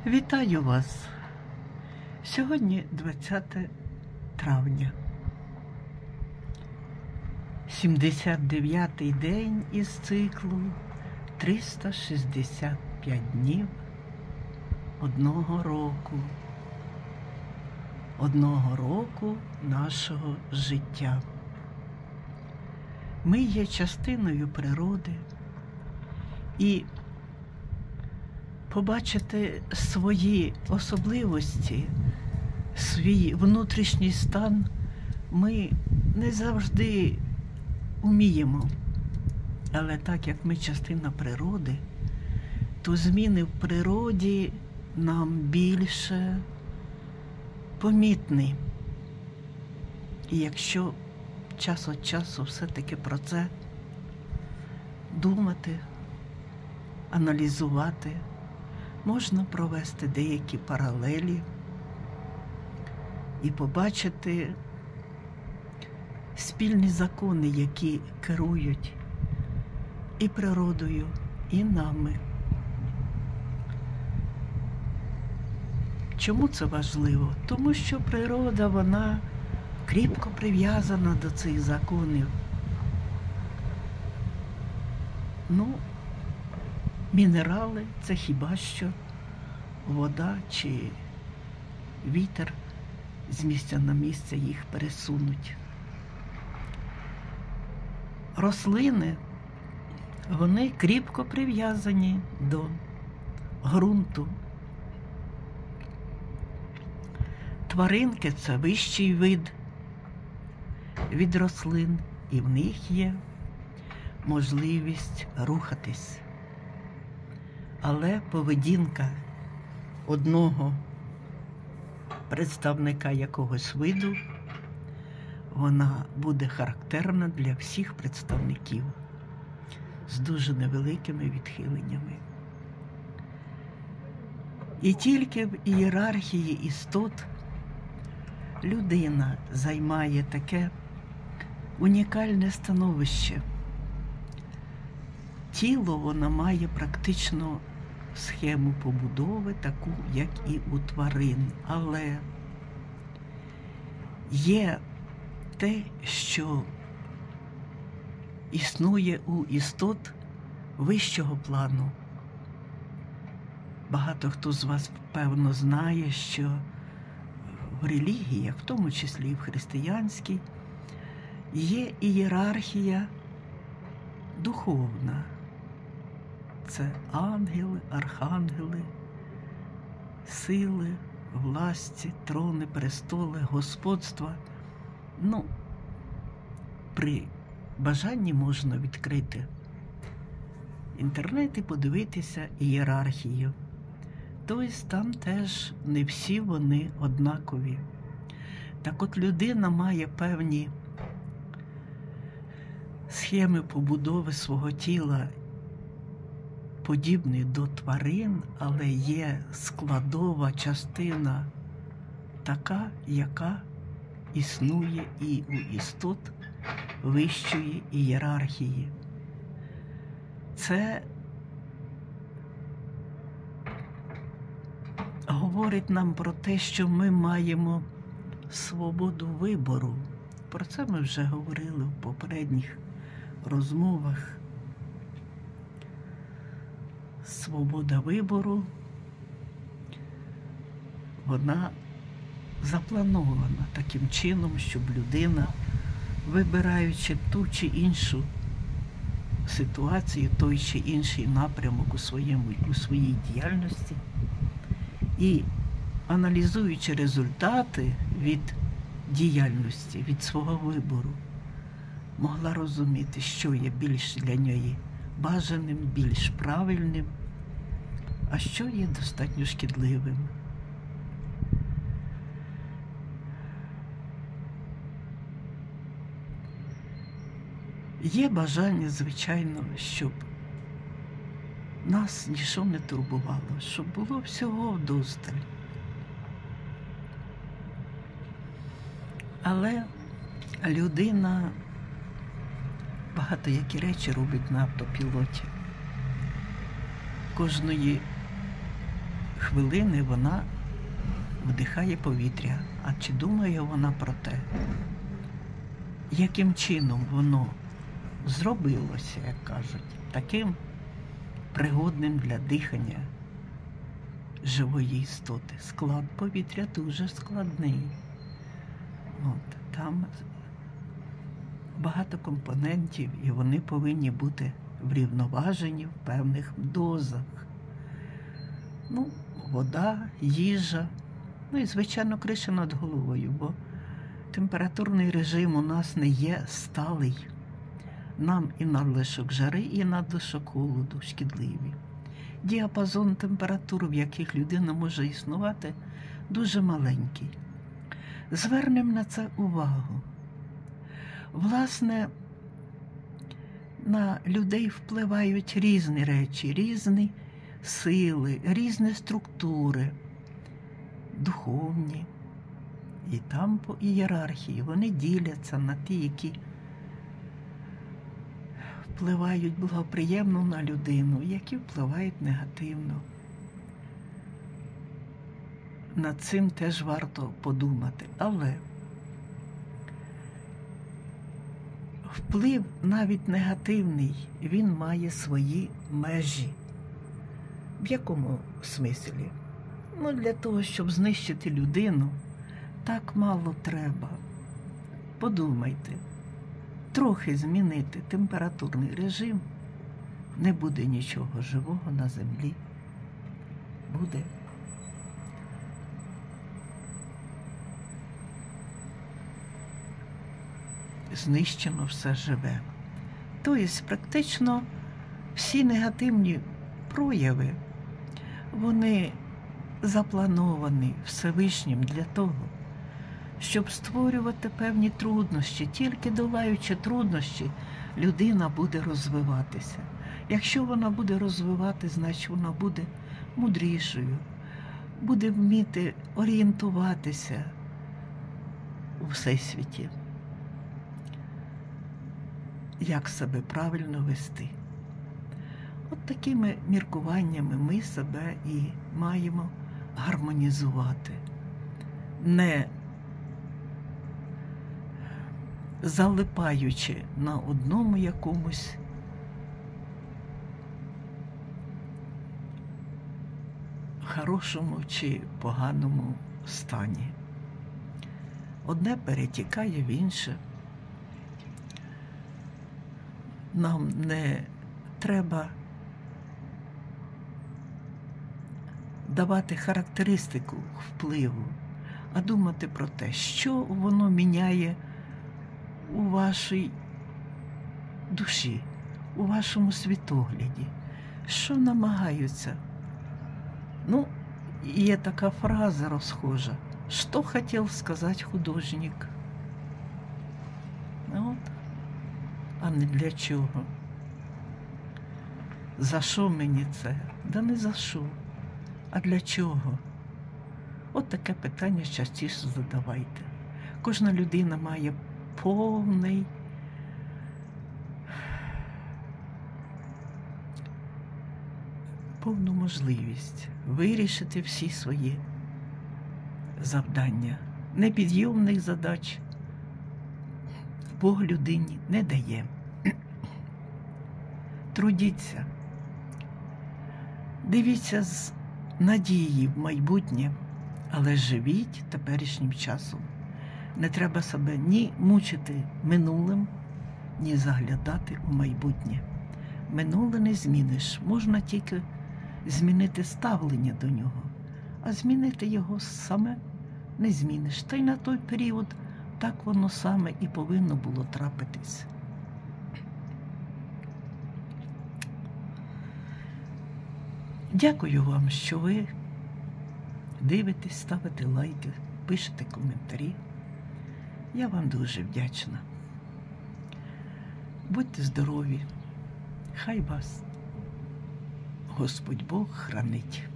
Вітаю вас! Сьогодні 20 травня. 79-й день із циклу 365 днів одного року нашого життя. Ми є частиною природи, і побачити свої особливості, свій внутрішній стан ми не завжди вміємо. Але так як ми частина природи, то зміни в природі нам більше помітні. І якщо час від часу все-таки про це думати, аналізувати, можна провести деякі паралелі і побачити спільні закони, які керують і природою, і нами. Чому це важливо? Тому що природа, вона кріпко прив'язана до цих законів. Мінерали – це хіба що вода чи вітер з місця на місце їх пересунуть. Рослини, вони кріпко прив'язані до ґрунту. Тваринки – це вищий вид від рослин, і в них є можливість рухатись. Але поведінка одного представника якогось виду, вона буде характерна для всіх представників з дуже невеликими відхиленнями. І тільки в ієрархії істот людина займає таке унікальне становище. Тіло, воно має практично схему побудови, таку, як і у тварин. Але є те, що існує у істот вищого плану. Багато хто з вас, певно, знає, що в релігіях, в тому числі і в християнській, є ієрархія духовна. Це ангели, архангели, сили, власті, трони, престоли, господства. При бажанні можна відкрити інтернет і подивитися ієрархію. Тобто там теж не всі вони однакові. Так от людина має певні схеми побудови свого тіла, подібні до тварин, але є складова частина така, яка існує і у істот вищої ієрархії. Це говорить нам про те, що ми маємо свободу вибору. Про це ми вже говорили в попередніх розмовах. Свобода вибору, вона запланована таким чином, щоб людина, вибираючи ту чи іншу ситуацію, той чи інший напрямок у своїй діяльності і аналізуючи результати від діяльності, від свого вибору, могла розуміти, що є більш для неї бажаним, більш правильним, а що є достатньо шкідливим. Є бажання, звичайно, щоб нас нічого не турбувало, щоб було всього вдосталь. Але людина багато які речі робить на автопілоті. Кожної хвилини вона вдихає повітря. А чи думає вона про те, яким чином воно зробилося, як кажуть, таким пригодним для дихання живої істоти? Склад повітря дуже складний. Там багато компонентів, і вони повинні бути врівноважені в певних дозах. Вода, їжа, і, звичайно, криша над головою, бо температурний режим у нас не є сталий. Нам і надлишок жари, і надлишок холоду шкідливі. Діапазон температур, в яких людина може існувати, дуже маленький. Звернемо на це увагу. Власне, на людей впливають різні речі, різні сили, різні структури, духовні. І там по ієрархії вони діляться на ті, які впливають благоприємно на людину, які впливають негативно. Над цим теж варто подумати. Але вплив навіть негативний, він має свої межі. В якому смислі? Для того, щоб знищити людину, так мало треба. Подумайте, трохи змінити температурний режим, не буде нічого живого на землі. Буде знищено все живе. Тобто, практично всі негативні прояви, вони заплановані Всевишнім для того, щоб створювати певні труднощі. Тільки долаючи труднощі, людина буде розвиватися. Якщо вона буде розвиватися, значить вона буде мудрішою, буде вміти орієнтуватися у всесвіті, як себе правильно вести. От такими міркуваннями ми себе і маємо гармонізувати. Не залипаючи на одному якомусь хорошому чи поганому стані. Одне перетікає в інше. Нам не треба давати характеристику впливу, а думати про те, що воно міняє у вашій душі, у вашому світогляді, що намагаються. Є така фраза розхожа: «Що хотів сказати художник?» А не для чого. За що мені це? Да не за що. А для чого? От таке питання частіше задавайте. Кожна людина має повну можливість вирішити всі свої завдання. Непідйомних задач Бог людині не дає. Трудіться. Дивіться з надії в майбутнє, але живіть теперішнім часом. Не треба себе ні мучити минулим, ні заглядати у майбутнє. Минуле не зміниш, можна тільки змінити ставлення до нього, а змінити його саме не зміниш. Та й на той період так воно саме і повинно було трапитись. Дякую вам, що ви дивитесь, ставите лайки, пишете коментарі. Я вам дуже вдячна. Будьте здорові. Хай вас Господь Бог хранить.